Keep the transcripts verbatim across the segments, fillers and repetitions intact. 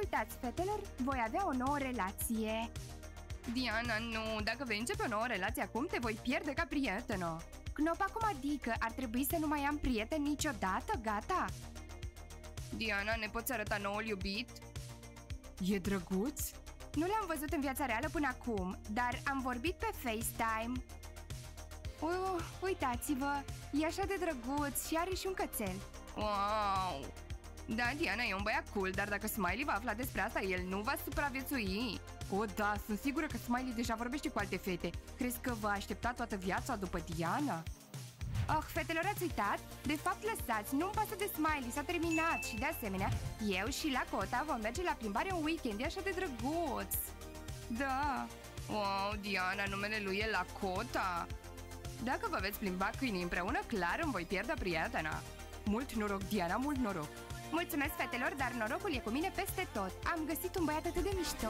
uitați, fetelor, voi avea o nouă relație. Diana, nu, dacă vei începe o nouă relație acum, te voi pierde ca prietenă. Knop, acum adică ar trebui să nu mai am prieten niciodată, gata? Diana, ne poți arăta noul iubit? E drăguț? Nu l-am văzut în viața reală până acum, dar am vorbit pe FaceTime. Uh, uitați-vă, e așa de drăguț și are și un cățel. Wow! Da, Diana e un băiat cool, dar dacă Smiley va afla despre asta, el nu va supraviețui. O, da, sunt sigură că Smiley deja vorbește cu alte fete. Crezi că va aștepta toată viața după Diana? Oh, fetelor, ați uitat? De fapt, lăsați, nu-mi pasă de Smiley, s-a terminat. Și de asemenea, eu și Lakota vom merge la plimbare un weekend, e așa de drăguț. Da. Wow, Diana, numele lui e Lakota. Dacă vă veți plimba câinii împreună, clar îmi voi pierde prietena. Mult noroc, Diana, mult noroc. Mulțumesc, fetelor, dar norocul e cu mine peste tot. Am găsit un băiat atât de mișto.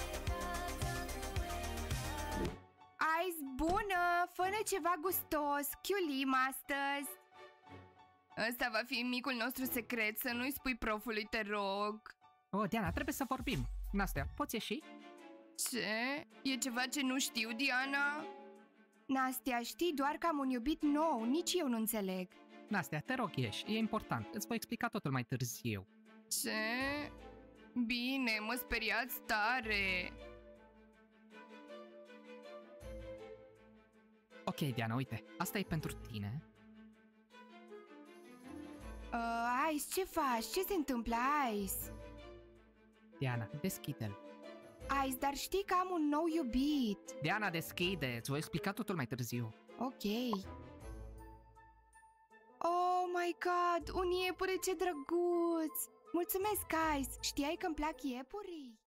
Ice, bună! Fă-ne ceva gustos, chiulim astăzi. Ăsta va fi micul nostru secret, să nu-i spui profului, te rog. Oh, Diana, trebuie să vorbim. Nastea, poți ieși? Ce? E ceva ce nu știu, Diana? Nastia, știi doar că am un iubit nou, nici eu nu înțeleg. Nastea, te rog, ieși, e important, îți voi explica totul mai târziu. Ce? Bine, mă speriați tare. Ok, Diana, uite, asta e pentru tine. Uh, Ice, ce faci? Ce se întâmplă, Ice? Diana, deschide-l. Ice, dar știi că am un nou iubit. Diana, deschide, îți voi explica totul mai târziu. Ok. Oh my god, un iepure, ce drăguț! Mulțumesc, Ice! Știai că îmi plac iepurii?